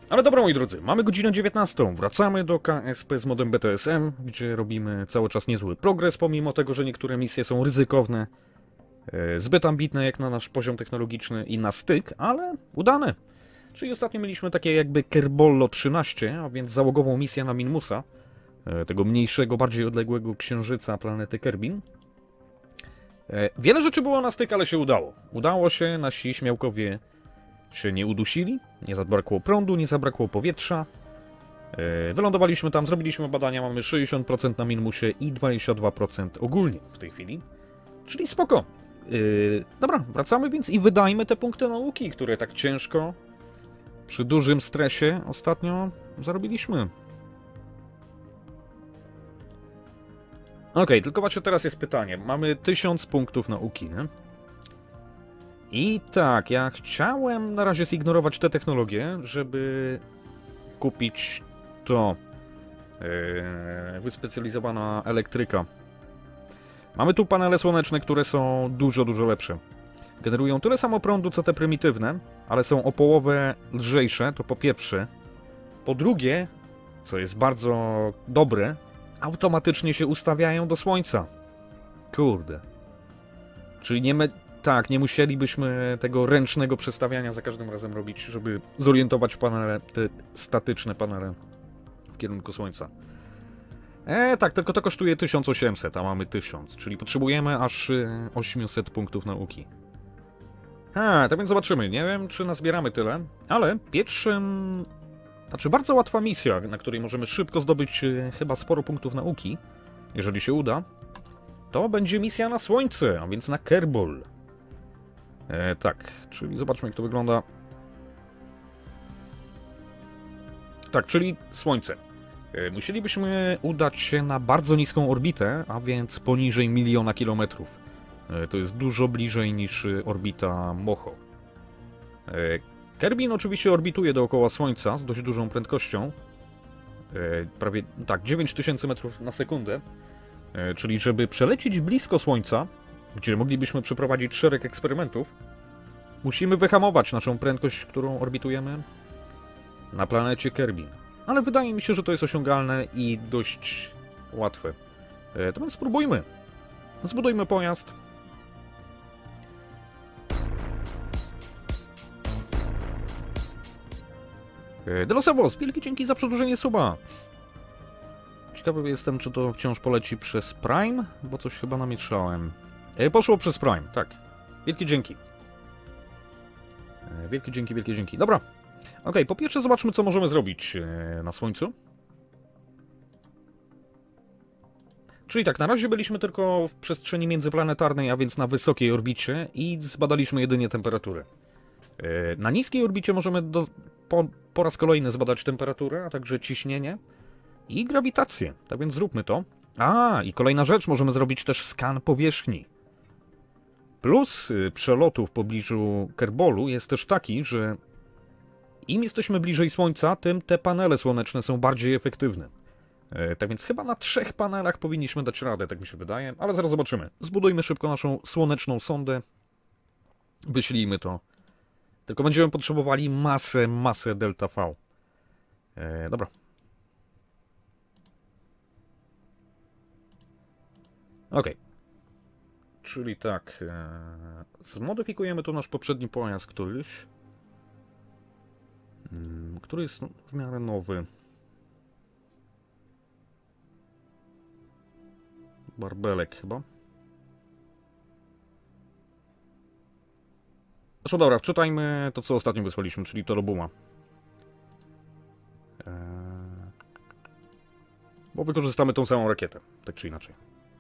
Ale dobra, moi drodzy, mamy godzinę 19. Wracamy do KSP z modem BTSM, gdzie robimy cały czas niezły progres, pomimo tego, że niektóre misje są ryzykowne, zbyt ambitne jak na nasz poziom technologiczny i na styk, ale udane. Czyli ostatnio mieliśmy takie jakby Kerbollo 13, a więc załogową misję na Minmusa, tego mniejszego, bardziej odległego księżyca planety Kerbin. Wiele rzeczy było na styk, ale się udało. Udało się, nasi śmiałkowie się nie udusili, nie zabrakło prądu, nie zabrakło powietrza. Wylądowaliśmy tam, zrobiliśmy badania, mamy 60% na Minmusie i 22% ogólnie w tej chwili. Czyli spoko. Dobra, wracamy więc i wydajmy te punkty nauki, które tak ciężko, przy dużym stresie ostatnio zarobiliśmy. Okej, tylko właśnie teraz jest pytanie. Mamy 1000 punktów nauki, nie? I tak, ja chciałem na razie zignorować te technologie, żeby kupić to. Wyspecjalizowana elektryka. Mamy tu panele słoneczne, które są dużo lepsze. Generują tyle samo prądu, co te prymitywne, ale są o połowę lżejsze, to po pierwsze. Po drugie, co jest bardzo dobre, automatycznie się ustawiają do słońca. Kurde. Czyli nie musielibyśmy tego ręcznego przestawiania za każdym razem robić, żeby zorientować panele, te statyczne panele w kierunku słońca. Tak, tylko to kosztuje 1800, a mamy 1000, czyli potrzebujemy aż 800 punktów nauki. Tak więc zobaczymy. Nie wiem, czy nazbieramy tyle, ale bardzo łatwa misja, na której możemy szybko zdobyć chyba sporo punktów nauki, jeżeli się uda, to będzie misja na Słońce, a więc na Kerbol. Tak, czyli zobaczmy, jak to wygląda. Tak, czyli Słońce. Musielibyśmy udać się na bardzo niską orbitę, a więc poniżej 1 000 000 kilometrów. To jest dużo bliżej niż orbita Moho. Kerbin oczywiście orbituje dookoła Słońca z dość dużą prędkością. Prawie, tak, 9000 metrów na sekundę. Czyli żeby przelecieć blisko Słońca, gdzie moglibyśmy przeprowadzić szereg eksperymentów, musimy wyhamować naszą prędkość, którą orbitujemy na planecie Kerbin. Ale wydaje mi się, że to jest osiągalne i dość łatwe. To więc spróbujmy. Zbudujmy pojazd. Delosevos, wielkie dzięki za przedłużenie suba. Ciekawy jestem, czy to wciąż poleci przez Prime, bo coś chyba namieszałem. Poszło przez Prime, tak. Wielkie dzięki. Wielkie dzięki. Dobra. Okej, po pierwsze zobaczmy, co możemy zrobić na Słońcu. Czyli tak, na razie byliśmy tylko w przestrzeni międzyplanetarnej, a więc na wysokiej orbicie i zbadaliśmy jedynie temperaturę. Na niskiej orbicie możemy po raz kolejny zbadać temperaturę, a także ciśnienie i grawitację. Tak więc zróbmy to. I kolejna rzecz, możemy zrobić też skan powierzchni. Plus przelotu w pobliżu Kerbolu jest też taki, że im jesteśmy bliżej Słońca, tym te panele słoneczne są bardziej efektywne. Tak więc chyba na 3 panelach powinniśmy dać radę, tak mi się wydaje, ale zaraz zobaczymy. Zbudujmy szybko naszą słoneczną sondę. Wyślijmy to. Tylko będziemy potrzebowali masę delta V. Dobra. Okej. Czyli tak. Zmodyfikujemy tu nasz poprzedni pojazd któryś. Który jest w miarę nowy. Barbelek chyba. Zresztą dobra, wczytajmy to, co ostatnio wysłaliśmy, czyli to Robuma. Bo wykorzystamy tą samą rakietę, tak czy inaczej.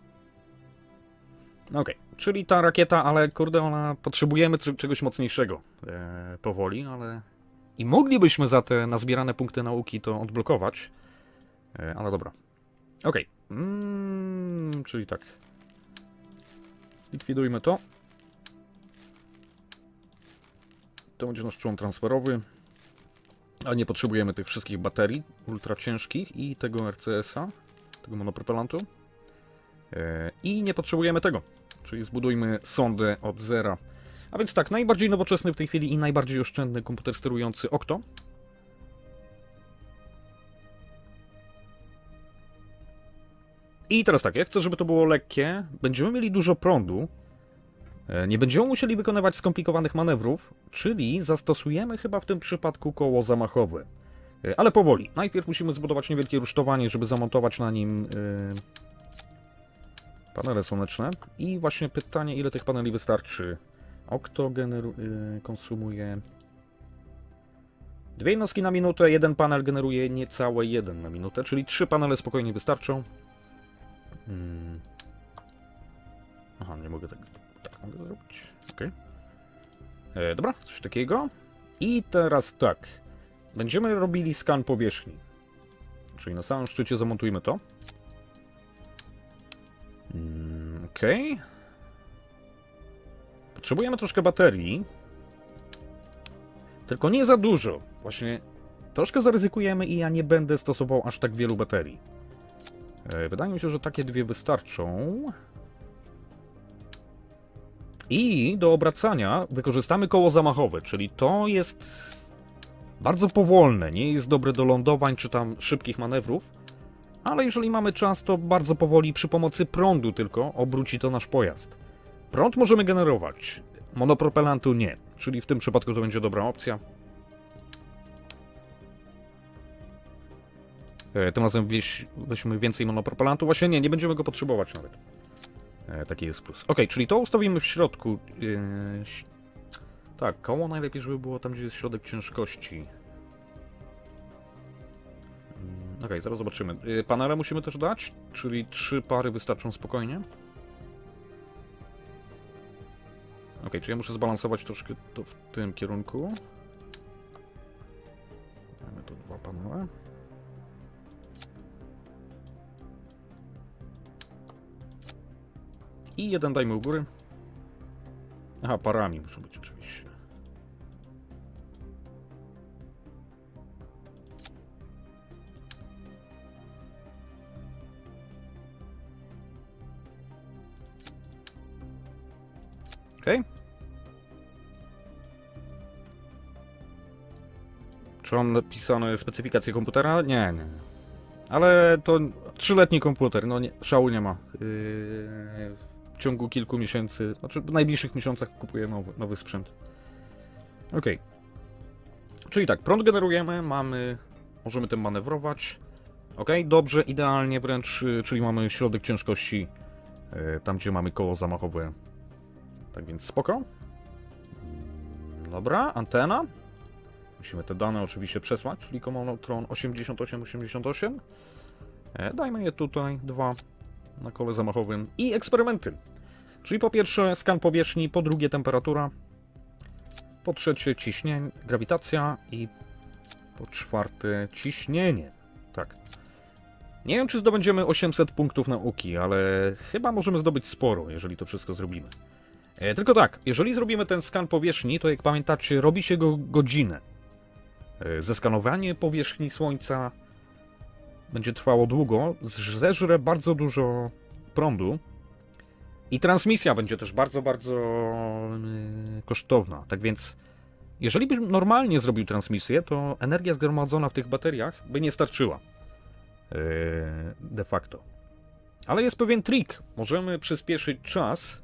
Okej, czyli ta rakieta, ale kurde, potrzebujemy czegoś mocniejszego powoli, ale... I moglibyśmy za te nazbierane punkty nauki to odblokować, ale dobra. Okej, czyli tak. Zlikwidujmy to. To będzie nasz człon transferowy. A nie potrzebujemy tych wszystkich baterii ultra ciężkich i tego RCS-a, tego monopropelantu. I nie potrzebujemy tego, czyli zbudujmy sondę od zera. A więc tak, najbardziej nowoczesny w tej chwili i najbardziej oszczędny komputer sterujący Octo. I teraz tak, ja chcę, żeby to było lekkie. Będziemy mieli dużo prądu. Nie będziemy musieli wykonywać skomplikowanych manewrów, czyli zastosujemy chyba w tym przypadku koło zamachowe. Ale powoli. Najpierw musimy zbudować niewielkie rusztowanie, żeby zamontować na nim panele słoneczne. I właśnie pytanie, ile tych paneli wystarczy. Okto konsumuje 2 jednostki na minutę, jeden panel generuje niecałe 1 na minutę, czyli 3 panele spokojnie wystarczą. Aha, nie mogę tak. Tak mogę zrobić. Ok. Dobra, coś takiego. I teraz tak. Będziemy robili skan powierzchni. Czyli na samym szczycie zamontujmy to. Ok. Potrzebujemy troszkę baterii. Tylko nie za dużo. Właśnie troszkę zaryzykujemy i ja nie będę stosował aż tak wielu baterii. Wydaje mi się, że takie 2 wystarczą. I do obracania wykorzystamy koło zamachowe, czyli to jest bardzo powolne, nie jest dobre do lądowań czy tam szybkich manewrów, ale jeżeli mamy czas, to bardzo powoli przy pomocy prądu tylko obróci to nasz pojazd. Prąd możemy generować, monopropelantu nie, czyli w tym przypadku to będzie dobra opcja. Tym razem weźmy więcej monopropelantu, właśnie nie będziemy go potrzebować nawet. Taki jest plus. Ok, czyli to ustawimy w środku. Tak, koło najlepiej, żeby było tam, gdzie jest środek ciężkości. Ok, zaraz zobaczymy. Panele musimy też dać, czyli 3 pary wystarczą spokojnie. Ok, czyli ja muszę zbalansować troszkę to w tym kierunku. Mamy tu 2 panele. I jeden dajmy u góry. Aha, parami muszą być oczywiście. Okej. Czy mam napisane specyfikację komputera? Nie. Ale to 3-letni komputer, no nie, szału nie ma. W ciągu kilku miesięcy, znaczy w najbliższych miesiącach kupuję nowy sprzęt. Ok. Czyli tak, prąd generujemy, możemy tym manewrować. Ok, dobrze, idealnie wręcz, czyli mamy środek ciężkości, tam gdzie mamy koło zamachowe. Tak więc spoko. Dobra, antena. Musimy te dane oczywiście przesłać, czyli Commodore 8888. Dajmy je tutaj, 2 na kole zamachowym i eksperymenty. Czyli po pierwsze skan powierzchni, po drugie temperatura, po trzecie ciśnienie, grawitacja i po czwarte ciśnienie. Tak. Nie wiem, czy zdobędziemy 800 punktów nauki, ale chyba możemy zdobyć sporo, jeżeli to wszystko zrobimy. Tylko tak, jeżeli zrobimy ten skan powierzchni, to jak pamiętacie, robi się go godzinę. Zeskanowanie powierzchni Słońca będzie trwało długo, zeżre bardzo dużo prądu i transmisja będzie też bardzo kosztowna. Tak więc, jeżeli byś normalnie zrobił transmisję, to energia zgromadzona w tych bateriach by nie starczyła. De facto. Ale jest pewien trik. Możemy przyspieszyć czas.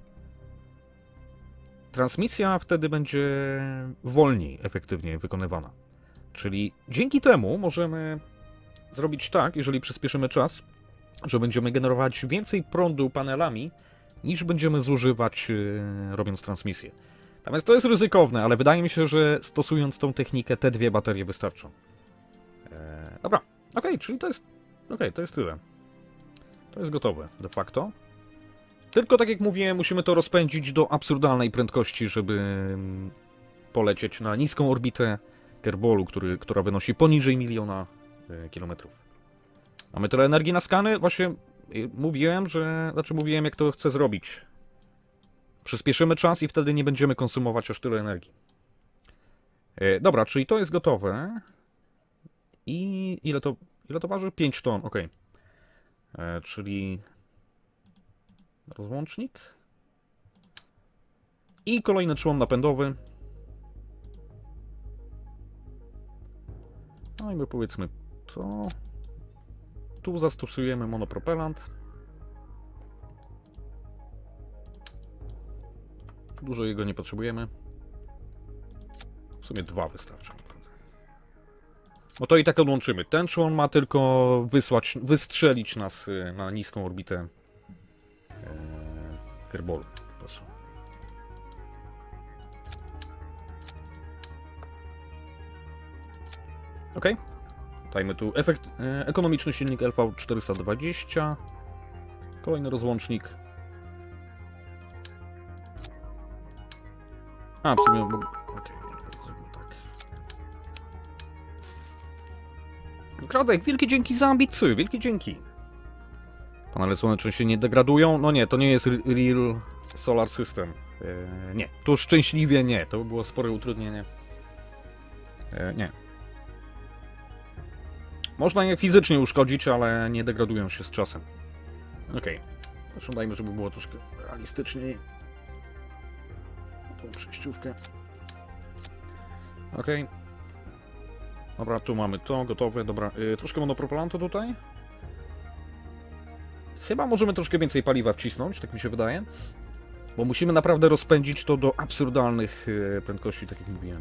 Transmisja wtedy będzie wolniej, efektywnie wykonywana. Czyli dzięki temu możemy zrobić tak, jeżeli przyspieszymy czas, że będziemy generować więcej prądu panelami, niż będziemy zużywać robiąc transmisję. Natomiast to jest ryzykowne, ale wydaje mi się, że stosując tą technikę, te 2 baterie wystarczą. Dobra, ok, czyli to jest to jest tyle. To jest gotowe, de facto. Tylko tak jak mówiłem, musimy to rozpędzić do absurdalnej prędkości, żeby polecieć na niską orbitę Kerbolu, która wynosi poniżej 1 000 000 kilometrów. Mamy tyle energii na skany? Właśnie mówiłem jak to chcę zrobić. Przyspieszymy czas i wtedy nie będziemy konsumować aż tyle energii. Dobra, czyli to jest gotowe. I ile to waży? 5 ton, ok. Czyli rozłącznik. I kolejny człon napędowy. No i my powiedzmy to. Tu zastosujemy monopropelant. Dużo jego nie potrzebujemy. W sumie 2 wystarczą. No to i tak odłączymy. Ten człon ma tylko wystrzelić nas na niską orbitę Kerbolu. Ok. Dajmy tu efekt ekonomiczny silnik LV420. Kolejny rozłącznik. A, w sumie... Okej, zróbmy tak. Kradek, wielkie dzięki za ambicje, wielkie dzięki. Panele słoneczne się nie degradują? No nie, to nie jest Real Solar System. Nie, tu szczęśliwie nie, to by było spore utrudnienie. Nie. Można je fizycznie uszkodzić, ale nie degradują się z czasem. Okej. Zresztą dajmy, żeby było troszkę realistyczniej. Tą przejściówkę. Okej. Dobra, tu mamy to, gotowe, dobra. Troszkę monopropylantu tutaj. Chyba możemy troszkę więcej paliwa wcisnąć, tak mi się wydaje. Bo musimy naprawdę rozpędzić to do absurdalnych prędkości, tak jak mówiłem.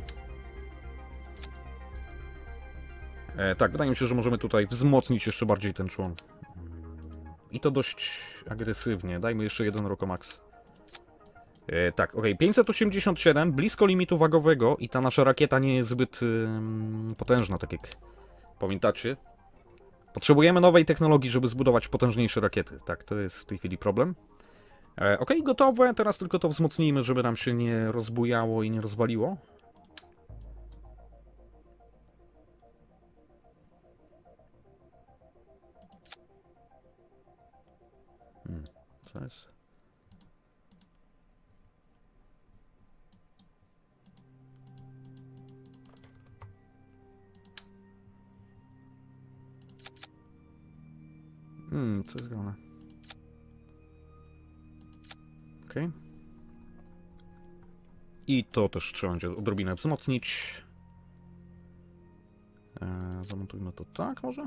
Tak, wydaje mi się, że możemy tutaj wzmocnić jeszcze bardziej ten człon. I to dość agresywnie. Dajmy jeszcze jeden Rokomax. Tak, ok, 587, blisko limitu wagowego i ta nasza rakieta nie jest zbyt potężna, tak jak pamiętacie. Potrzebujemy nowej technologii, żeby zbudować potężniejsze rakiety. Tak, to jest w tej chwili problem. Ok, gotowe, teraz tylko to wzmocnijmy, żeby nam się nie rozbujało i nie rozwaliło. Co jest? Co jest grane? Okej. I to też trzeba będzie odrobinę wzmocnić. Zamontujmy to tak może?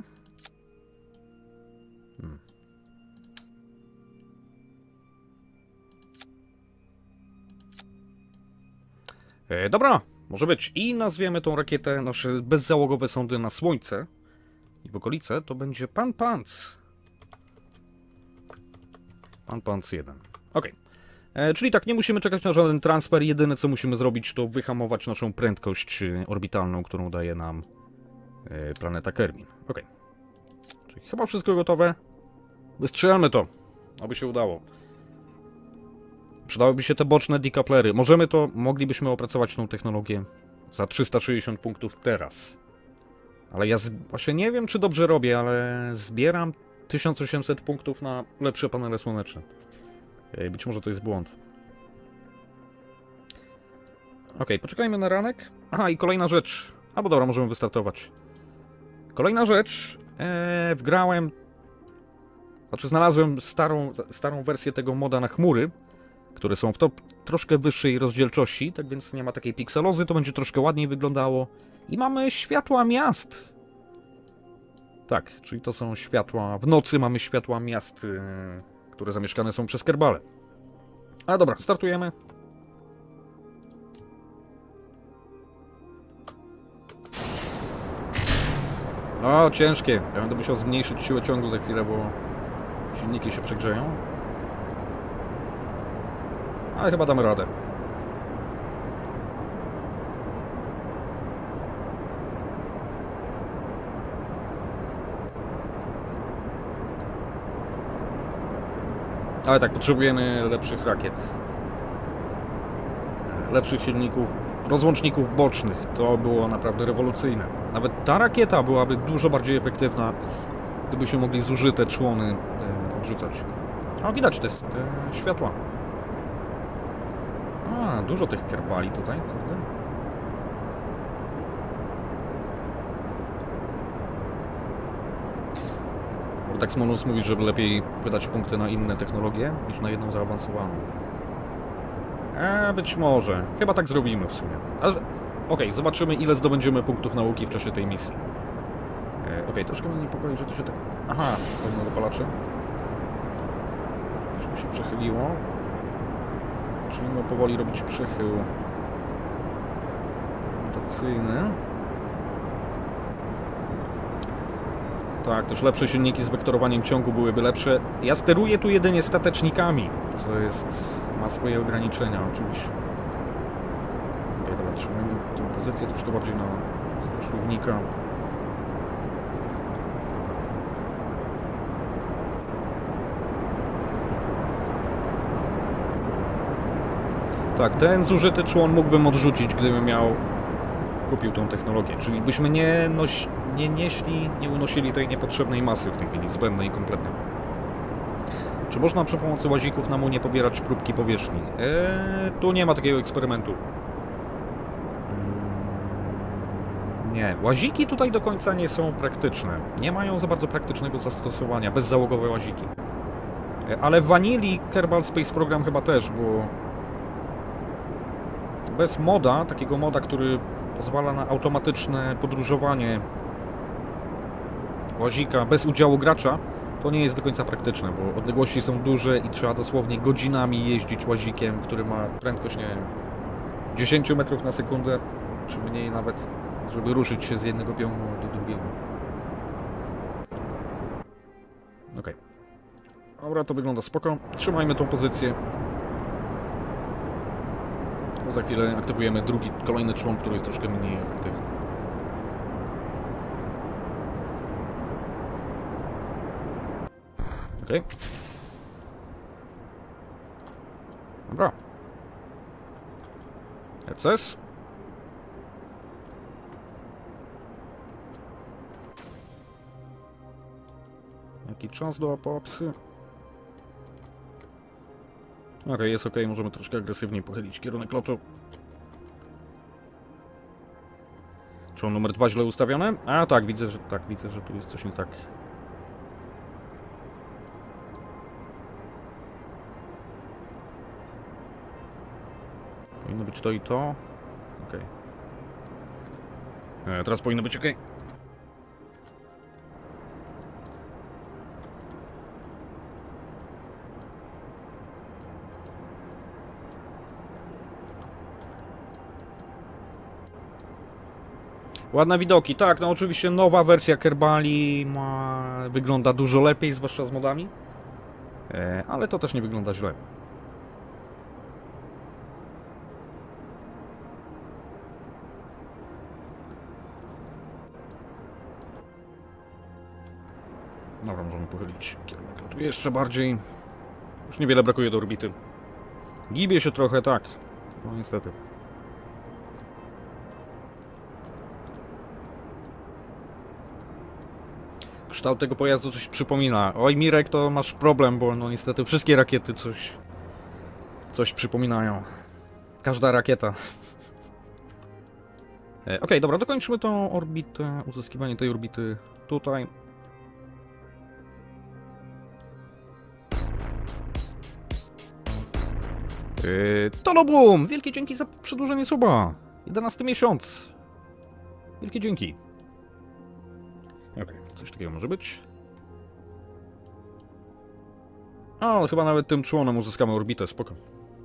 Dobra, może być. I nazwiemy tą rakietę, nasze bezzałogowe sondy na Słońce i w okolice, to będzie Pan Pants. Pan Pants 1. Ok. Czyli tak, nie musimy czekać na żaden transfer. Jedyne co musimy zrobić, to wyhamować naszą prędkość orbitalną, którą daje nam planeta Kerbin. Ok. Czyli chyba wszystko gotowe. Wystrzelmy to, aby się udało. Przydałyby się te boczne decouplery. Moglibyśmy opracować tą technologię za 360 punktów teraz. Ale ja właśnie nie wiem, czy dobrze robię, ale zbieram 1800 punktów na lepsze panele słoneczne. Być może to jest błąd. Ok, poczekajmy na ranek. Aha, i kolejna rzecz. Albo dobra, możemy wystartować. Kolejna rzecz. Wgrałem... Znaczy znalazłem starą wersję tego moda na chmury, które są w troszkę wyższej rozdzielczości, tak więc nie ma takiej pikselozy, to będzie troszkę ładniej wyglądało. I mamy światła miast. Tak, czyli to są światła... W nocy mamy światła miast, które zamieszkane są przez Kerbale. A dobra, startujemy. O, ciężkie. Ja będę musiał zmniejszyć siłę ciągu za chwilę, bo silniki się przegrzeją. Ale chyba damy radę. Ale tak, potrzebujemy lepszych rakiet. Lepszych silników, rozłączników bocznych. To było naprawdę rewolucyjne. Nawet ta rakieta byłaby dużo bardziej efektywna, gdybyśmy mogli zużyte człony odrzucać. O, widać te światła. A, dużo tych kerbali tutaj. Vortex Monus mówi, żeby lepiej wydać punkty na inne technologie niż na jedną zaawansowaną. Być może. Chyba tak zrobimy w sumie. Okej, zobaczymy, ile zdobędziemy punktów nauki w czasie tej misji. Okej, troszkę mnie niepokoi, że to się tak... Aha, pewno dopalacze. Troszkę się przechyliło. Zaczniemy powoli robić przechył grawitacyjny. Tak, też lepsze silniki z wektorowaniem ciągu byłyby lepsze. Ja steruję tu jedynie statecznikami, co ma swoje ograniczenia oczywiście. Okej, dobra, trzymajmy tę pozycję troszkę bardziej na wzdłuż równika. Tak, ten zużyty człon mógłbym odrzucić, gdybym kupił tą technologię. Czyli byśmy nie unosili tej niepotrzebnej masy w tej chwili, zbędnej kompletnie. Czy można przy pomocy łazików na munie pobierać próbki powierzchni? Tu nie ma takiego eksperymentu. Nie, łaziki tutaj do końca nie są praktyczne. Nie mają za bardzo praktycznego zastosowania, bezzałogowe łaziki. Ale w Vanilli Kerbal Space Program chyba też, bo bez moda, takiego moda, który pozwala na automatyczne podróżowanie łazika bez udziału gracza, to nie jest do końca praktyczne, bo odległości są duże i trzeba dosłownie godzinami jeździć łazikiem, który ma prędkość, nie wiem, 10 metrów na sekundę, czy mniej nawet, żeby ruszyć się z jednego pioну do drugiego. Okej. Dobra, to wygląda spoko. Trzymajmy tą pozycję. Za chwilę aktywujemy kolejny człon, który jest troszkę mniej efektywny. Okej. Dobra. ECS. Jaki czas do apoapsy? Okej, jest okej, możemy troszkę agresywniej pochylić kierunek lotu. Czy on numer 2 źle ustawione? A tak, widzę, że tu jest coś nie tak. Powinno być to i to. Okej. Teraz powinno być okej. Ładne widoki, tak, no oczywiście nowa wersja Kerbali wygląda dużo lepiej, zwłaszcza z modami, ale to też nie wygląda źle. Dobra, możemy pochylić kierunek lotu jeszcze bardziej. Już niewiele brakuje do orbity. Gibie się trochę, tak, no niestety. Kształt tego pojazdu coś przypomina. Oj, Mirek, to masz problem, bo no niestety wszystkie rakiety coś przypominają. Każda rakieta. Okej, dobra, dokończmy tą orbitę, uzyskiwanie tej orbity tutaj. Tolobum! Wielkie dzięki za przedłużenie suba. 11 miesiąc. Wielkie dzięki. Okej, coś takiego może być. O, chyba nawet tym członem uzyskamy orbitę, spoko.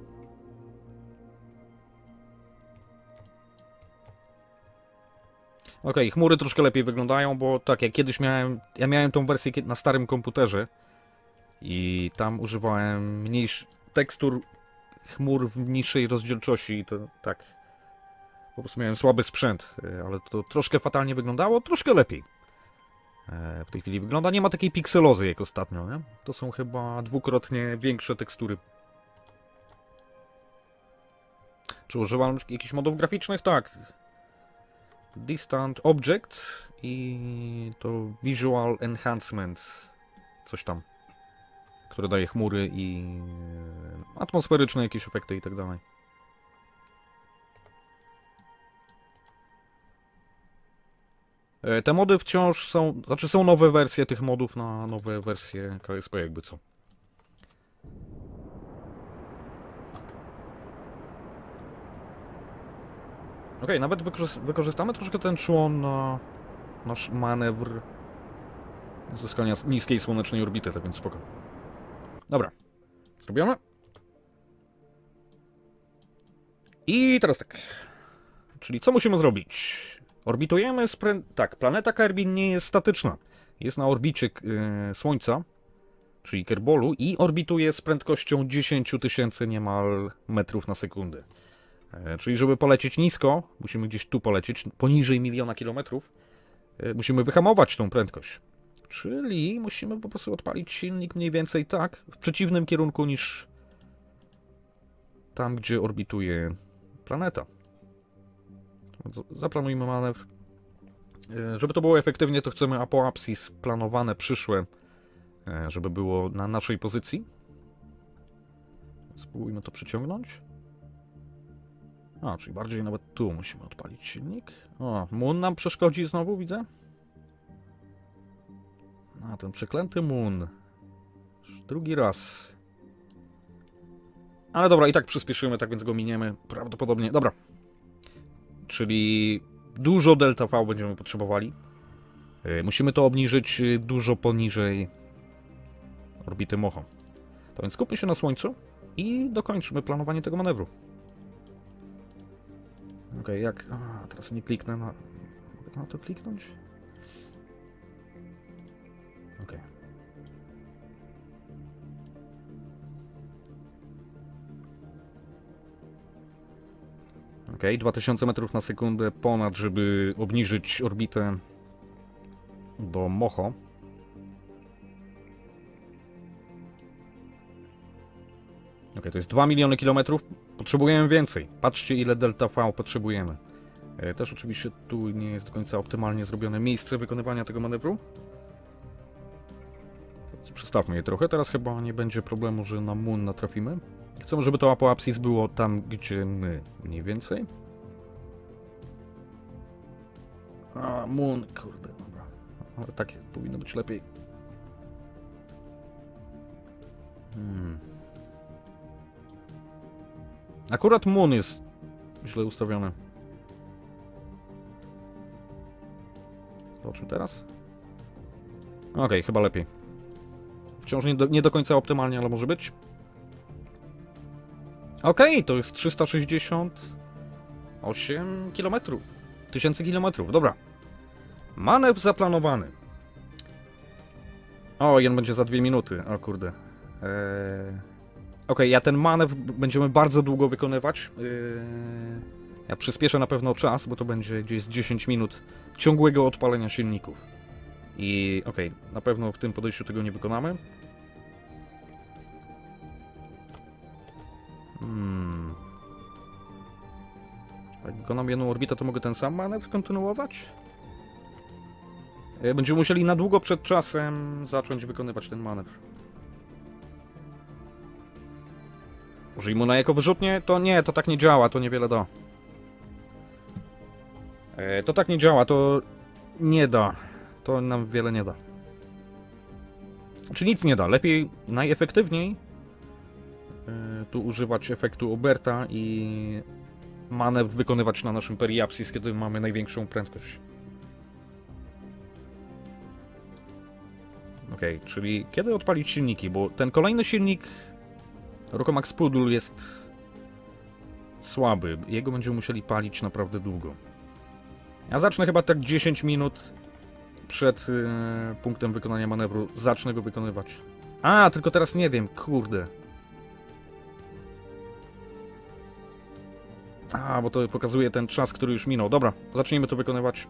Okej, chmury troszkę lepiej wyglądają, bo tak jak kiedyś ja miałem tą wersję na starym komputerze i tam używałem tekstur chmur w niższej rozdzielczości i to tak, po prostu miałem słaby sprzęt, ale to troszkę fatalnie wyglądało, troszkę lepiej. W tej chwili wygląda, nie ma takiej pikselozy jak ostatnio, nie? To są chyba dwukrotnie większe tekstury. Czy używam jakichś modów graficznych? Tak. Distant Objects i to Visual Enhancement, coś tam, które daje chmury i atmosferyczne jakieś efekty i tak dalej. Te mody wciąż są, znaczy są nowe wersje tych modów na nowe wersje KSP jakby co. Okej, nawet wykorzystamy troszkę ten człon na nasz manewr uzyskania niskiej słonecznej orbity, tak więc spoko. Dobra, zrobione? I teraz tak. Czyli co musimy zrobić? Orbitujemy tak, planeta Kerbin nie jest statyczna. Jest na orbicie Słońca, czyli Kerbolu, i orbituje z prędkością 10 000 niemal metrów na sekundę. Czyli żeby polecieć nisko, musimy gdzieś tu polecieć, poniżej 1 000 000 kilometrów, musimy wyhamować tą prędkość. Czyli musimy po prostu odpalić silnik mniej więcej tak, w przeciwnym kierunku niż tam, gdzie orbituje planeta. Zaplanujmy manewr. Żeby to było efektywnie, to chcemy apoapsis planowane, przyszłe, żeby było na naszej pozycji. Spróbujmy to przyciągnąć. A, czyli bardziej nawet tu musimy odpalić silnik. O, Moon nam przeszkodzi znowu, widzę. A, ten przeklęty Moon. Już drugi raz. Ale dobra, i tak przyspieszymy, tak więc go miniemy prawdopodobnie. Dobra. Czyli dużo delta V będziemy potrzebowali. Musimy to obniżyć dużo poniżej orbity Moho. To więc skupmy się na Słońcu i dokończymy planowanie tego manewru. Okej, jak... A, teraz nie kliknę na... Mogę na to kliknąć? Okej. Okej, 2000 metrów na sekundę ponad, żeby obniżyć orbitę do Moho. Okej, to jest 2 miliony kilometrów. Potrzebujemy więcej. Patrzcie, ile delta V potrzebujemy. Też oczywiście tu nie jest do końca optymalnie zrobione miejsce wykonywania tego manewru. Przestawmy je trochę. Teraz chyba nie będzie problemu, że na Moon natrafimy. Chcemy, żeby to apoapsis było tam, gdzie my mniej więcej. A, Moon, kurde, dobra. Ale tak powinno być lepiej. Akurat Moon jest źle ustawiony. Zobaczmy teraz. Okej, chyba lepiej. Wciąż nie do końca optymalnie, ale może być. Okej, to jest 368 km. 1000 km, dobra. Manewr zaplanowany. O, jeden będzie za 2 minuty. O kurde. Okej, ja ten manewr będziemy bardzo długo wykonywać. Ja przyspieszę na pewno czas, bo to będzie gdzieś 10 minut ciągłego odpalenia silników. I okej, na pewno w tym podejściu tego nie wykonamy. Jak wykonam jedną orbitę, to mogę ten sam manewr kontynuować? Będziemy musieli na długo przed czasem zacząć wykonywać ten manewr. Użyj mu na jako wyrzutnie? To nie, to tak nie działa, to niewiele da. To tak nie działa, to nie da. To nam wiele nie da. Czy nic nie da. Lepiej, najefektywniej tu używać efektu Oberta i manewr wykonywać na naszym periapsis, kiedy mamy największą prędkość. Okej, czyli kiedy odpalić silniki? Bo ten kolejny silnik Rockomax Poodle jest słaby. Jego będziemy musieli palić naprawdę długo. Ja zacznę chyba tak 10 minut przed punktem wykonania manewru. Zacznę go wykonywać. A, tylko teraz nie wiem, kurde. A, bo to pokazuje ten czas, który już minął. Dobra, zacznijmy to wykonywać.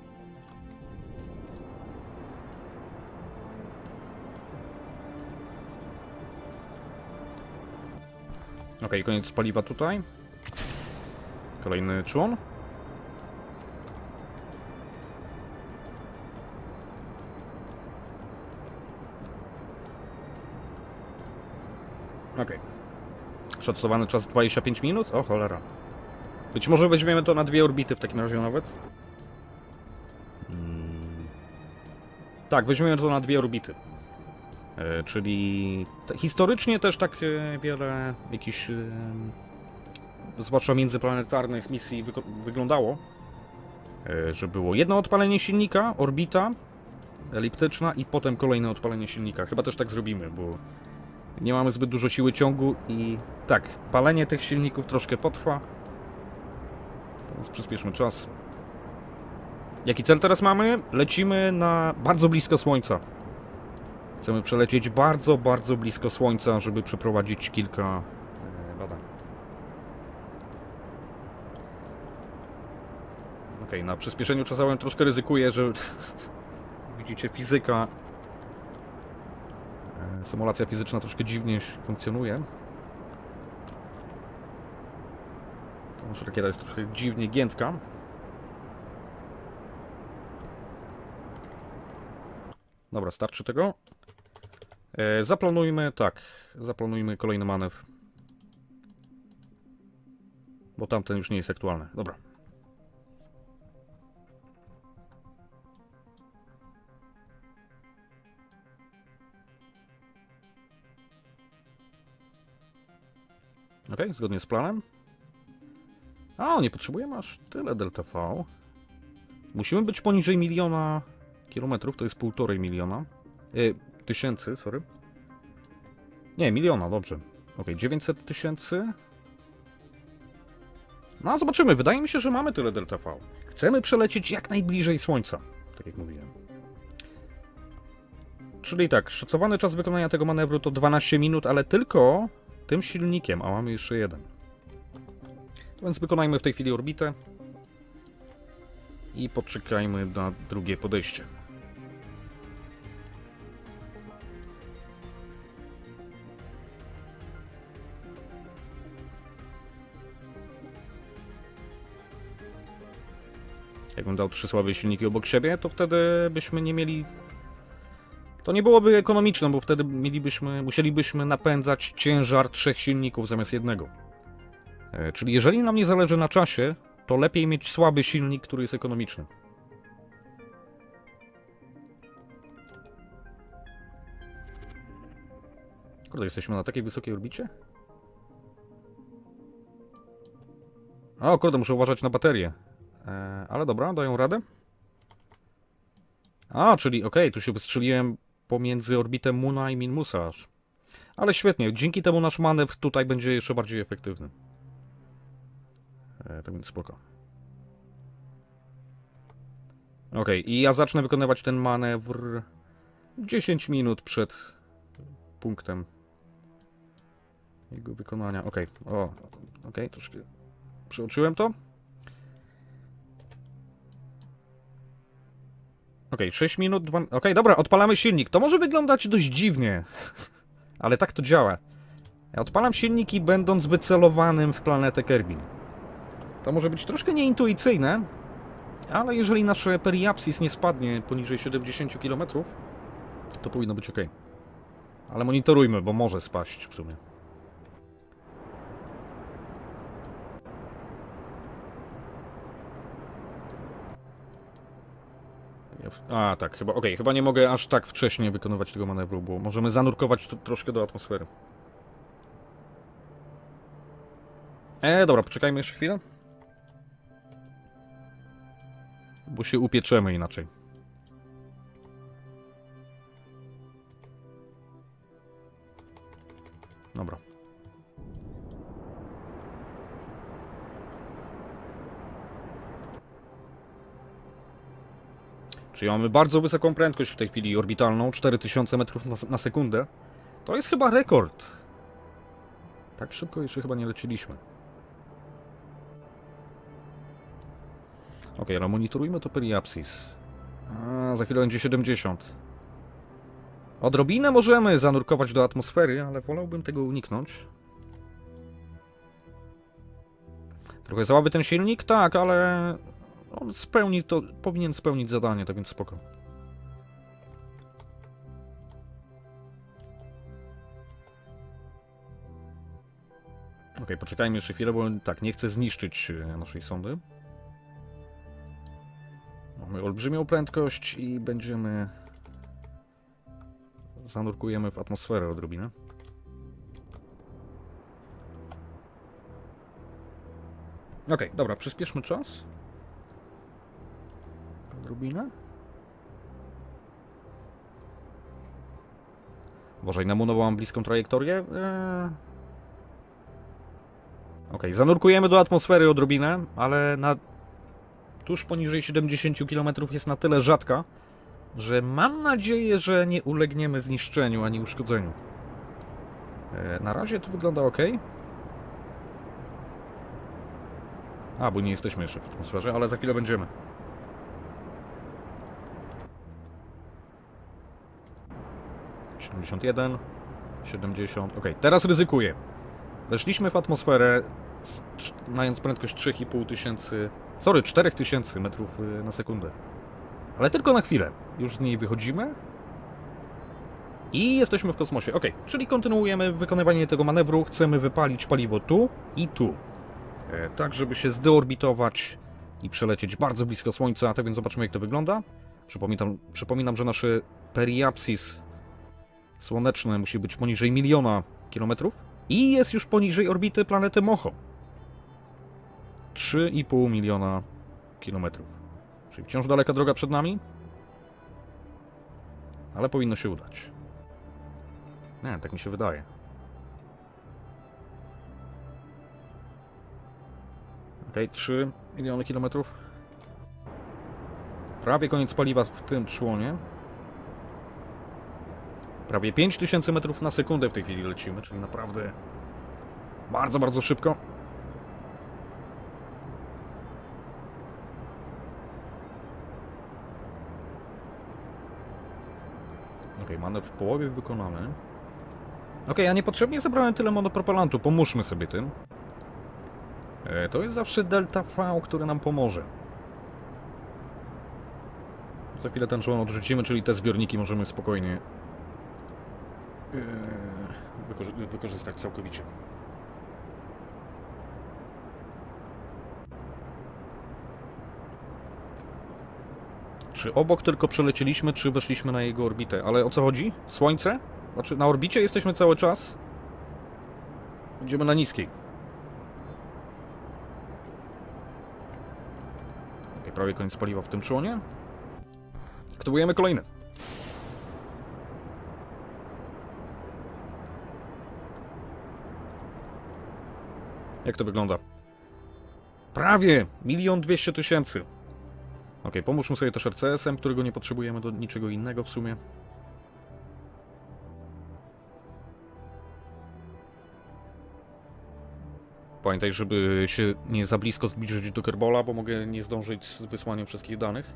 Okej, koniec paliwa tutaj. Kolejny człon. Okej. Szacowany czas 25 minut? O cholera. Być może weźmiemy to na 2 orbity w takim razie nawet. Tak, weźmiemy to na 2 orbity. Czyli historycznie też tak wiele jakichś, zwłaszcza międzyplanetarnych misji wyglądało, że było jedno odpalenie silnika, orbita eliptyczna i potem kolejne odpalenie silnika. Chyba też tak zrobimy, bo nie mamy zbyt dużo siły ciągu i tak, palenie tych silników troszkę potrwa. Więc przyspieszmy czas. Jaki cel teraz mamy? Lecimy na bardzo blisko Słońca. Chcemy przelecieć bardzo, bardzo blisko Słońca, żeby przeprowadzić kilka badań. Okej, na przyspieszeniu czasowym troszkę ryzykuję, że widzicie, fizyka, symulacja fizyczna troszkę dziwnie funkcjonuje. To nasza rakieta jest trochę dziwnie giętka. Dobra, starczy tego. Zaplanujmy, tak, zaplanujmy kolejny manewr. Bo tamten już nie jest aktualny. Dobra. Ok, zgodnie z planem. A, nie potrzebujemy aż tyle delta V. Musimy być poniżej 1 000 000 kilometrów, to jest 1,5 miliona. Tysięcy, sorry. Nie, miliona, dobrze. Ok, 900 tysięcy. No, zobaczymy. Wydaje mi się, że mamy tyle delta V. Chcemy przelecieć jak najbliżej Słońca, tak jak mówiłem. Czyli tak, szacowany czas wykonania tego manewru to 12 minut, ale tylko tym silnikiem, a mamy jeszcze jeden. Więc wykonajmy w tej chwili orbitę i poczekajmy na drugie podejście. Jakbym dał 3 słabe silniki obok siebie, to wtedy byśmy nie mieli... To nie byłoby ekonomiczne, bo wtedy musielibyśmy napędzać ciężar 3 silników zamiast jednego. Czyli jeżeli nam nie zależy na czasie, to lepiej mieć słaby silnik, który jest ekonomiczny. Kurde, jesteśmy na takiej wysokiej orbicie? O, kurde, muszę uważać na baterię. Ale dobra, dają radę. A, czyli okej, tu się wystrzeliłem pomiędzy orbitę Moona i Minmusa aż. Ale świetnie, dzięki temu nasz manewr tutaj będzie jeszcze bardziej efektywny. Tak więc spoko. Okej, i ja zacznę wykonywać ten manewr 10 minut przed punktem jego wykonania. Okej, troszkę przeoczyłem to. Okej, 6 minut, 2... Okej, dobra, odpalamy silnik. To może wyglądać dość dziwnie, ale tak to działa. Ja odpalam silniki, będąc wycelowanym w planetę Kerbin. To może być troszkę nieintuicyjne, ale jeżeli nasz periapsis nie spadnie poniżej 70 km, to powinno być ok. Ale monitorujmy, bo może spaść w sumie. A, tak, chyba, chyba nie mogę aż tak wcześnie wykonywać tego manewru, bo możemy zanurkować tu troszkę do atmosfery. Dobra, poczekajmy jeszcze chwilę. Bo się upieczemy inaczej. Dobra. Czyli mamy bardzo wysoką prędkość w tej chwili orbitalną, 4000 metrów na sekundę. To jest chyba rekord. Tak szybko jeszcze chyba nie leciliśmy. Ok, ale monitorujmy to periapsis. Za chwilę będzie 70. Odrobinę możemy zanurkować do atmosfery, ale wolałbym tego uniknąć. Trochę słaby ten silnik? Tak, ale on powinien spełnić zadanie, tak więc spoko. Ok, poczekajmy jeszcze chwilę, bo tak, nie chcę zniszczyć naszej sondy. Mamy olbrzymią prędkość i zanurkujemy w atmosferę odrobinę. Ok, dobra, przyspieszmy czas. Odrobinę. Uważaj, na Moona mam bliską trajektorię. Okej, zanurkujemy do atmosfery odrobinę, ale tuż poniżej 70 km jest na tyle rzadka, że mam nadzieję, że nie ulegniemy zniszczeniu ani uszkodzeniu. Na razie to wygląda ok. Bo nie jesteśmy jeszcze w atmosferze, ale za chwilę będziemy. ...71... 70... Ok, teraz ryzykuję. Weszliśmy w atmosferę, mając prędkość 3,5 tysięcy... Sorry, 4000 metrów na sekundę. Ale tylko na chwilę. Już z niej wychodzimy. I jesteśmy w kosmosie. Ok, czyli kontynuujemy wykonywanie tego manewru. Chcemy wypalić paliwo tu i tu. Tak, żeby się zdeorbitować i przelecieć bardzo blisko Słońca. Tak więc zobaczmy, jak to wygląda. Przypominam, że nasze periapsis słoneczne musi być poniżej 1 000 000 kilometrów. I jest już poniżej orbity planety Moho. 3,5 miliona kilometrów. Czyli wciąż daleka droga przed nami. Ale powinno się udać. Nie, tak mi się wydaje. Okej, 3 miliony kilometrów. Prawie koniec paliwa w tym członie. Prawie 5000 metrów na sekundę w tej chwili lecimy, czyli naprawdę bardzo, bardzo szybko. Okej, manewr w połowie wykonany. Okej, ja niepotrzebnie zebrałem tyle monopropelantu, pomóżmy sobie tym. To jest zawsze delta V, który nam pomoże. Za chwilę ten człon odrzucimy, czyli te zbiorniki możemy spokojnie wykorzystać całkowicie. Czy obok tylko przelecieliśmy, czy weszliśmy na jego orbitę? Ale o co chodzi? Słońce? Znaczy na orbicie jesteśmy cały czas. Będziemy na niskiej. Ok, prawie koniec paliwa w tym członie. Aktywujemy kolejny. Jak to wygląda? Prawie 1 200 000. Ok, pomóżmy sobie też RCS-em, którego nie potrzebujemy do niczego innego w sumie. Pamiętaj, żeby się nie za blisko zbliżyć do Kerbola, bo mogę nie zdążyć z wysłaniem wszystkich danych.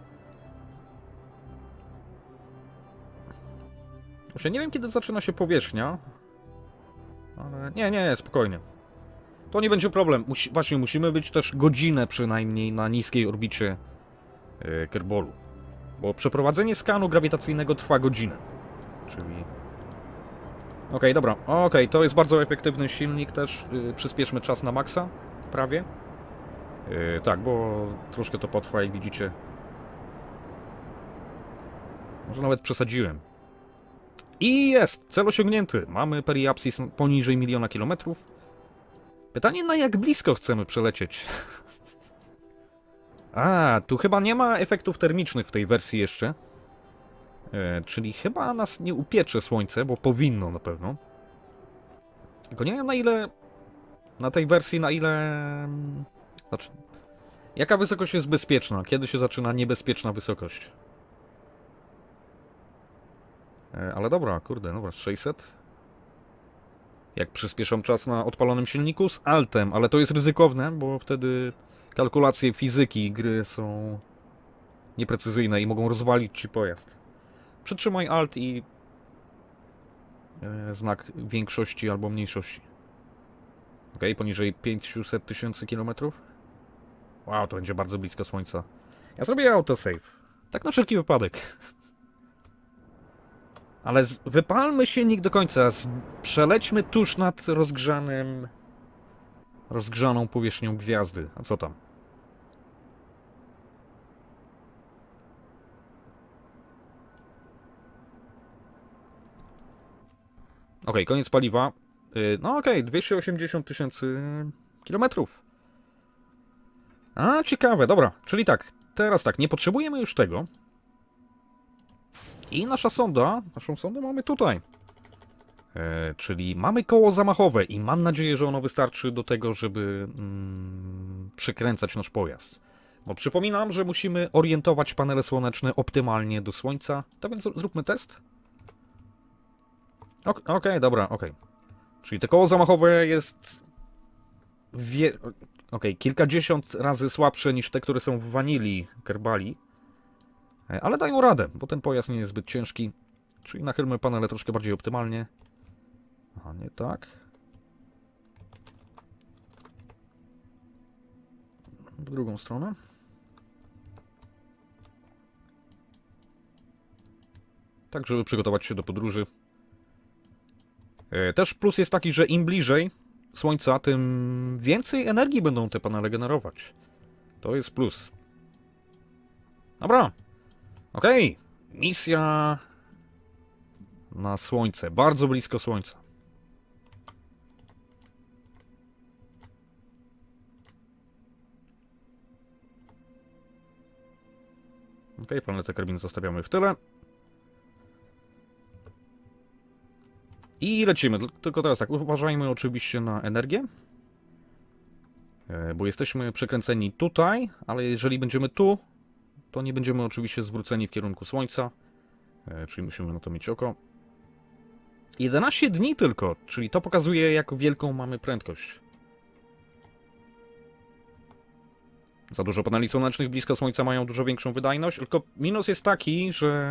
Właśnie nie wiem, kiedy zaczyna się powierzchnia. Ale nie, spokojnie. To nie będzie problem. Właśnie musimy być też godzinę przynajmniej na niskiej orbicie Kerbolu. Bo przeprowadzenie skanu grawitacyjnego trwa godzinę. Czyli... Okej, dobra. Okej, to jest bardzo efektywny silnik też. Przyspieszmy czas na maksa. Prawie. Tak, bo troszkę to potrwa, jak widzicie. Może nawet przesadziłem. I jest! Cel osiągnięty. Mamy periapsis poniżej 1 000 000 kilometrów. Pytanie, na jak blisko chcemy przelecieć? Tu chyba nie ma efektów termicznych w tej wersji jeszcze. Czyli chyba nas nie upiecze słońce, bo powinno na pewno. Tylko nie wiem, na ile... Na tej wersji, na ile... Znaczy... Jaka wysokość jest bezpieczna? Kiedy się zaczyna niebezpieczna wysokość? Ale dobra, kurde, dobra, 600. Jak przyspieszam czas na odpalonym silniku? Z Altem, ale to jest ryzykowne, bo wtedy kalkulacje fizyki gry są nieprecyzyjne i mogą rozwalić ci pojazd. Przytrzymaj Alt i znak większości albo mniejszości. Ok, poniżej 500 000 kilometrów. Wow, to będzie bardzo blisko Słońca. Ja zrobię autosave. Tak na wszelki wypadek. Ale wypalmy silnik do końca. Przelećmy tuż nad rozgrzaną powierzchnią gwiazdy. A co tam? Okej, koniec paliwa. No okej, 280 000 kilometrów. Ciekawe, dobra. Czyli tak, teraz tak, nie potrzebujemy już tego. I naszą sondę mamy tutaj. Czyli mamy koło zamachowe i mam nadzieję, że ono wystarczy do tego, żeby przykręcać nasz pojazd. Bo przypominam, że musimy orientować panele słoneczne optymalnie do słońca. Tak więc zróbmy test. Okej, dobra, okej. Czyli to koło zamachowe jest kilkadziesiąt razy słabsze niż te, które są w wanilii Kerbali. Ale dają radę, bo ten pojazd nie jest zbyt ciężki. Czyli nachylmy panele troszkę bardziej optymalnie. Aha, nie tak. W drugą stronę. Tak, żeby przygotować się do podróży. Też plus jest taki, że im bliżej Słońca, tym więcej energii będą te panele generować. To jest plus. Dobra. Okej. Misja na Słońce. Bardzo blisko Słońca. Okej, planetę Kerbin zostawiamy w tyle. I lecimy. Tylko teraz tak, uważajmy oczywiście na energię. Bo jesteśmy przekręceni tutaj, ale jeżeli będziemy tu, to nie będziemy oczywiście zwróceni w kierunku Słońca. Czyli musimy na to mieć oko. 11 dni tylko, czyli to pokazuje, jak wielką mamy prędkość. Za dużo paneli słonecznych blisko Słońca mają dużo większą wydajność, tylko minus jest taki, że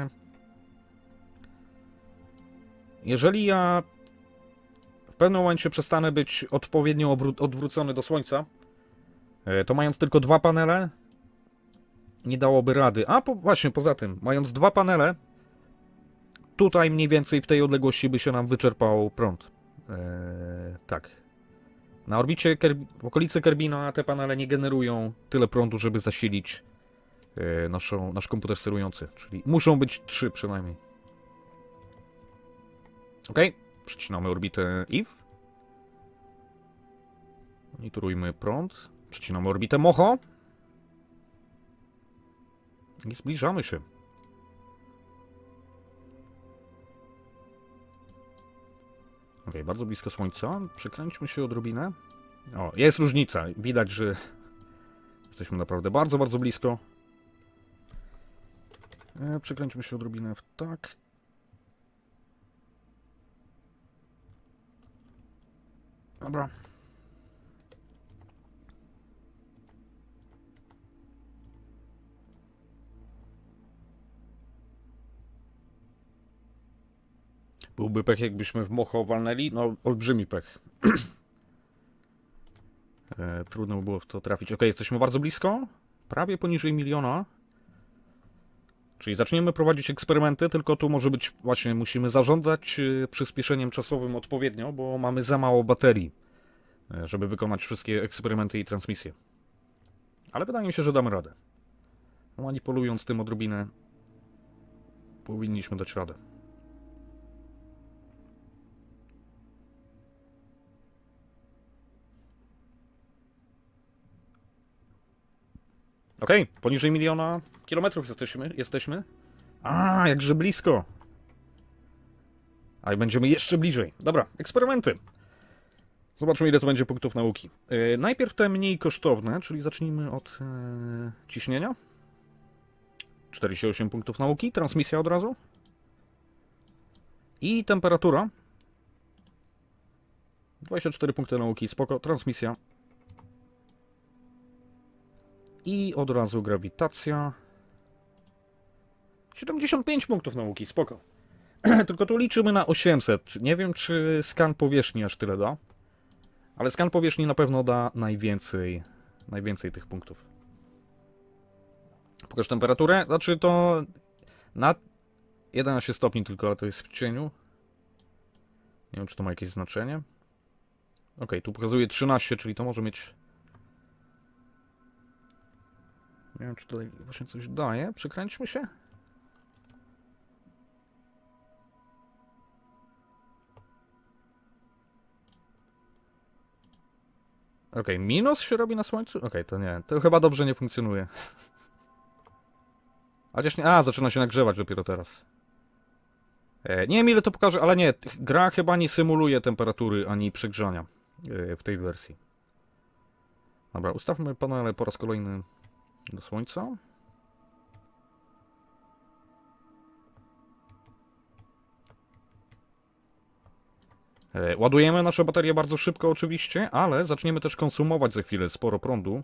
jeżeli ja w pewnym momencie przestanę być odpowiednio odwrócony do Słońca, to mając tylko dwa panele, nie dałoby rady. A właśnie, poza tym, mając dwa panele, tutaj mniej więcej w tej odległości by się nam wyczerpał prąd. Tak. Na orbicie, w okolicy Kerbina te panele nie generują tyle prądu, żeby zasilić nasz komputer sterujący. Czyli muszą być 3 przynajmniej. Ok, przycinamy orbitę Eve. Monitorujmy prąd. Przycinamy orbitę Moho. I zbliżamy się. Ok, bardzo blisko Słońca. Przekręćmy się odrobinę. O, jest różnica. Widać, że jesteśmy naprawdę bardzo, bardzo blisko. Przekręćmy się odrobinę w tak. Dobra. Byłby pech, jakbyśmy w Moho walnęli. No, olbrzymi pech. Trudno by było w to trafić. Ok, jesteśmy bardzo blisko. Prawie poniżej 1 miliona. Czyli zaczniemy prowadzić eksperymenty, tylko tu może być właśnie, musimy zarządzać przyspieszeniem czasowym odpowiednio, bo mamy za mało baterii, żeby wykonać wszystkie eksperymenty i transmisje. Ale wydaje mi się, że damy radę. Manipulując tym odrobinę, powinniśmy dać radę. Okej, poniżej 1 miliona kilometrów jesteśmy. A, jakże blisko. A i będziemy jeszcze bliżej. Dobra, eksperymenty. Zobaczmy, ile to będzie punktów nauki. Najpierw te mniej kosztowne, czyli zacznijmy od ciśnienia. 48 punktów nauki, transmisja od razu. I temperatura. 24 punkty nauki, spoko, transmisja. I od razu grawitacja. 75 punktów nauki, spoko. Tylko tu liczymy na 800. Nie wiem, czy skan powierzchni aż tyle da. Ale skan powierzchni na pewno da najwięcej tych punktów. Pokaż temperaturę. Znaczy to na 11 stopni tylko, ale to jest w cieniu. Nie wiem, czy to ma jakieś znaczenie. Ok, tu pokazuje 13, czyli to może mieć... Nie wiem, czy tutaj właśnie coś daje. Przykręćmy się. Ok, minus się robi na Słońcu? Ok, to nie. To chyba dobrze nie funkcjonuje. Chociaż nie... A, zaczyna się nagrzewać dopiero teraz. Nie wiem ile to pokaże, ale nie, gra chyba nie symuluje temperatury ani przegrzania w tej wersji. Dobra, ustawmy panele po raz kolejny do słońca. Ładujemy nasze baterie bardzo szybko oczywiście, ale zaczniemy też konsumować za chwilę sporo prądu.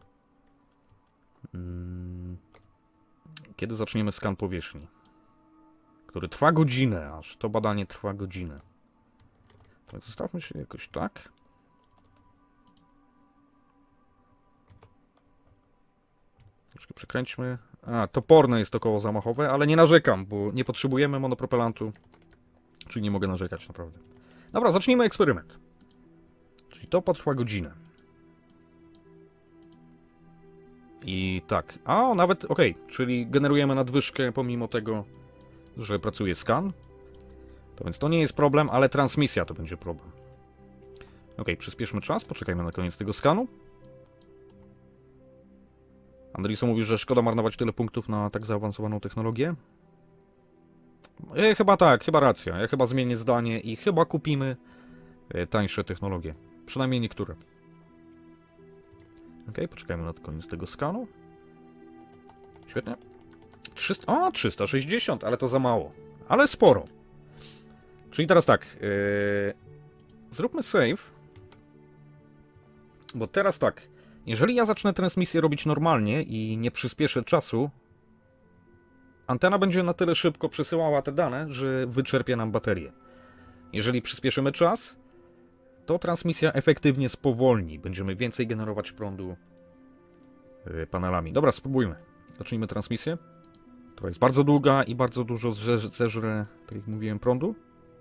Kiedy zaczniemy skan powierzchni, który trwa godzinę, aż to badanie trwa godzinę. To zostawmy się jakoś tak. Troszkę przekręćmy. A, toporne jest to koło zamachowe, ale nie narzekam, bo nie potrzebujemy monopropelantu. Czyli nie mogę narzekać naprawdę. Dobra, zacznijmy eksperyment. Czyli to potrwa godzinę. I tak, a nawet, okej, czyli generujemy nadwyżkę pomimo tego, że pracuje skan. To więc to nie jest problem, ale transmisja to będzie problem. Okej, przyspieszmy czas, poczekajmy na koniec tego skanu. Andriso mówi, że szkoda marnować tyle punktów na tak zaawansowaną technologię. Chyba tak, chyba racja. Ja chyba zmienię zdanie i chyba kupimy tańsze technologie. Przynajmniej niektóre. Okej, poczekajmy na koniec tego skanu. Świetnie. 360, ale to za mało. Ale sporo. Czyli teraz tak. Zróbmy save. Bo teraz tak. Jeżeli ja zacznę transmisję robić normalnie i nie przyspieszę czasu, antena będzie na tyle szybko przesyłała te dane, że wyczerpie nam baterię. Jeżeli przyspieszymy czas, to transmisja efektywnie spowolni. Będziemy więcej generować prądu panelami. Dobra, spróbujmy. Zacznijmy transmisję. To jest bardzo długa i bardzo dużo zeżre, tak jak mówiłem, prądu.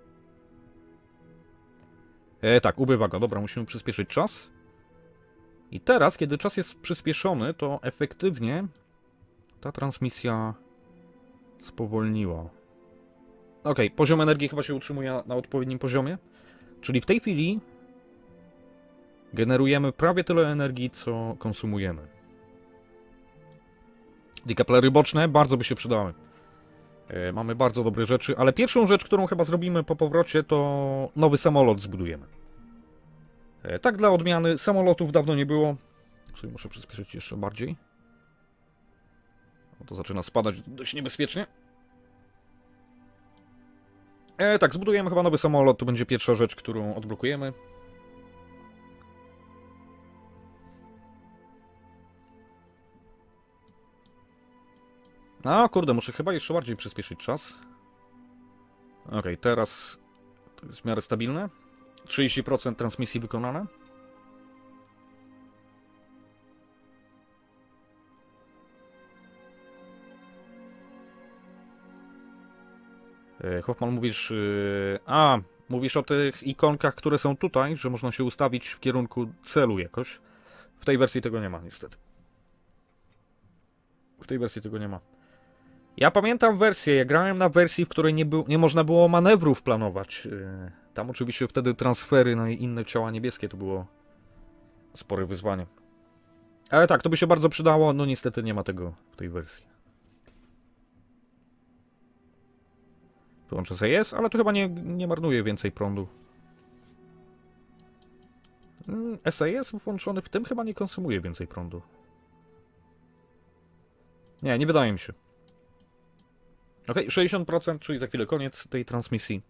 Tak, ubywa go. Dobra, musimy przyspieszyć czas. I teraz, kiedy czas jest przyspieszony, to efektywnie ta transmisja spowolniła. Ok, poziom energii chyba się utrzymuje na odpowiednim poziomie. Czyli w tej chwili generujemy prawie tyle energii, co konsumujemy. Dekaplery boczne bardzo by się przydały. Mamy bardzo dobre rzeczy, ale pierwszą rzecz, którą chyba zrobimy po powrocie, to nowy samolot zbudujemy. Tak dla odmiany, samolotów dawno nie było. Czyli muszę przyspieszyć jeszcze bardziej. To zaczyna spadać dość niebezpiecznie. Tak, zbudujemy chyba nowy samolot, to będzie pierwsza rzecz, którą odblokujemy. A kurde, muszę chyba jeszcze bardziej przyspieszyć czas. Okej, teraz to jest w miarę stabilne. 30% transmisji wykonane. Hoffman, mówisz... mówisz o tych ikonkach, które są tutaj, że można się ustawić w kierunku celu jakoś. W tej wersji tego nie ma, niestety. W tej wersji tego nie ma. Ja pamiętam wersję, ja grałem na wersji, w której nie można było manewrów planować. Tam oczywiście wtedy transfery na inne ciała niebieskie to było spore wyzwanie. Ale tak, to by się bardzo przydało, no niestety nie ma tego w tej wersji. Wyłączę SAS, ale to chyba nie marnuje więcej prądu. SAS włączony w tym chyba nie konsumuje więcej prądu. Nie wydaje mi się. Ok, 60%, czyli za chwilę koniec tej transmisji.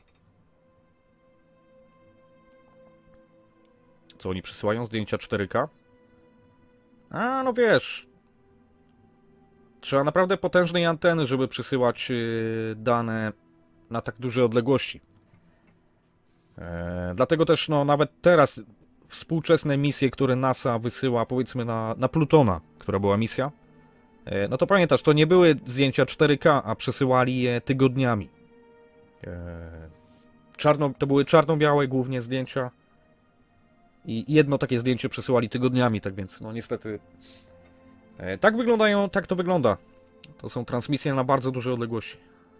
Co oni przysyłają? Zdjęcia 4K? A, no wiesz. Trzeba naprawdę potężnej anteny, żeby przysyłać dane na tak duże odległości. Dlatego też, no nawet teraz współczesne misje, które NASA wysyła, powiedzmy na Plutona, która była misja, no to pamiętasz, to nie były zdjęcia 4K, a przesyłali je tygodniami. To były czarno-białe głównie zdjęcia. I jedno takie zdjęcie przesyłali tygodniami, tak więc, no niestety... Tak wyglądają, tak to wygląda. To są transmisje na bardzo duże odległości.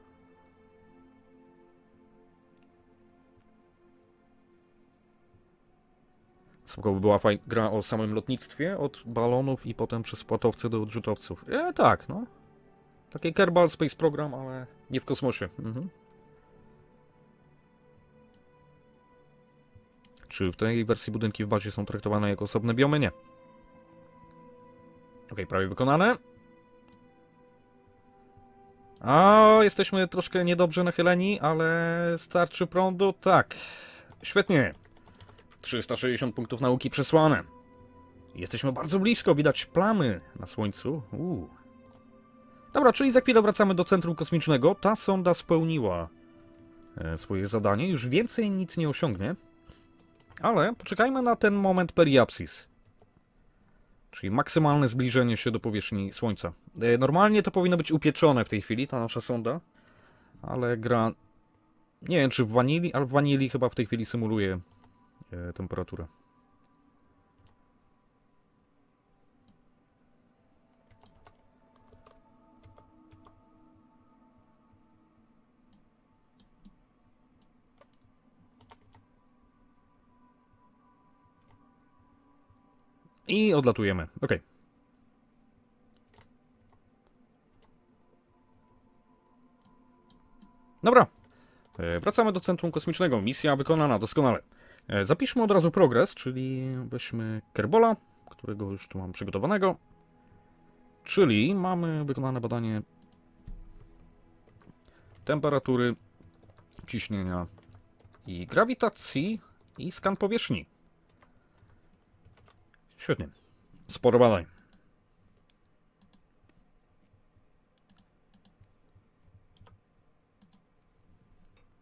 Spoko by była gra o samym lotnictwie, od balonów i potem przez płatowce do odrzutowców. Tak, no. Takie Kerbal Space Program, ale nie w kosmosie. Czy w tej wersji budynki w bazie są traktowane jako osobne biomy? Nie. Ok, prawie wykonane. A, jesteśmy troszkę niedobrze nachyleni, ale starczy prądu? Tak. Świetnie. 360 punktów nauki przesłane. Jesteśmy bardzo blisko, widać plamy na słońcu. Dobra, czyli za chwilę wracamy do centrum kosmicznego. Ta sonda spełniła swoje zadanie. Już więcej nic nie osiągnie. Ale poczekajmy na ten moment periapsis. Czyli maksymalne zbliżenie się do powierzchni Słońca. Normalnie to powinno być upieczone w tej chwili, ta nasza sonda. Ale gra... Nie wiem czy w wanilii, ale w wanilii chyba w tej chwili symuluje temperaturę. I odlatujemy. Ok. Dobra. Wracamy do centrum kosmicznego. Misja wykonana doskonale. Zapiszmy od razu progres, czyli weźmy Kerbola, którego już tu mam przygotowanego. Czyli mamy wykonane badanie temperatury, ciśnienia i grawitacji i skan powierzchni. Świetnie. Sporo badań.